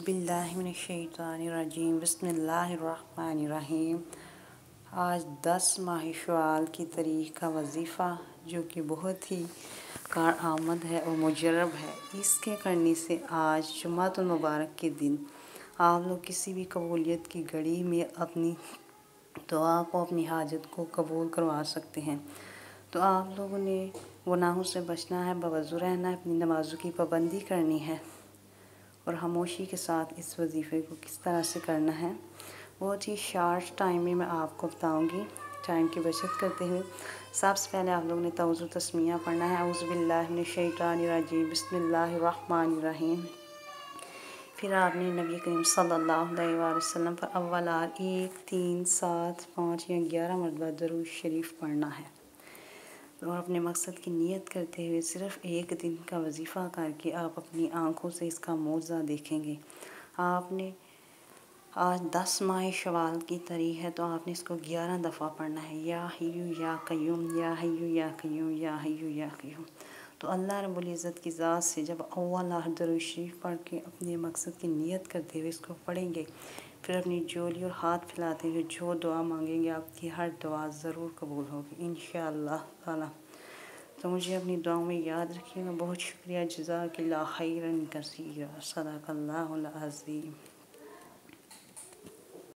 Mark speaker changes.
Speaker 1: औज़ुबिल्लाहिमिनश्शैतानिर्रजीम बिस्मिल्लाहिर्रहमानिर्रहीम। आज 10 माह शव्वाल की तारीख़ का वजीफ़ा जो कि बहुत ही कारआमद है और मुजर्रब है, इसके करने से आज जुम्मतुल मुबारक के दिन आप लोग किसी भी कबूलियत की घड़ी में अपनी दुआ को, अपनी हाजत को कबूल करवा सकते हैं। तो आप लोगों ने गुनाहों से बचना है, बावज़ू रहना है, अपनी नमाज़ों की पाबंदी करनी है और खामोशी के साथ इस वजीफ़े को किस तरह से करना है बहुत ही शॉर्ट टाइम में मैं आपको बताऊंगी। टाइम की बचत करते हुए सबसे पहले आप लोगों ने तौज़ु तस्मिया पढ़ना है, औज़ुबिल्लाहिमिनश्शैतानिर्रजीम बिस्मिल्लाहिर्रहमानिर्रहीम। फिर आपने नबी करीम सल्लल्लाहु अलैहि वसल्लम पर अव्वल 1, 3, 7, 5 या 11 मरतबा दरूद शरीफ पढ़ना है और अपने मकसद की नीयत करते हुए सिर्फ़ एक दिन का वजीफ़ा करके आप अपनी आँखों से इसका मौज़ा देखेंगे। आपने आज 10 माह शव्वाल की तारीख़ है तो आपने इसको 11 दफ़ा पढ़ना है, या हय्यु या क़य्यूम, या हय्यु या क़य्यूम, या हय्यु या क़य्यूम। तो अल्लाह रब्बुल इज़्ज़त की ज़ात से जब अव्वल दरूद शरीफ पढ़ के अपने मकसद की नीयत करते हुए इसको पढ़ेंगे, फिर अपनी झोली और हाथ फैलाते हुए जो दुआ मांगेंगे आपकी हर दुआ ज़रूर कबूल होगी इंशाअल्लाह ताला। तो मुझे अपनी दुआओं में याद रखिएगा। बहुत शुक्रिया। जज़ाकल्लाह खैरन कसीरा। सदक़ल्लाहुल अज़ीम।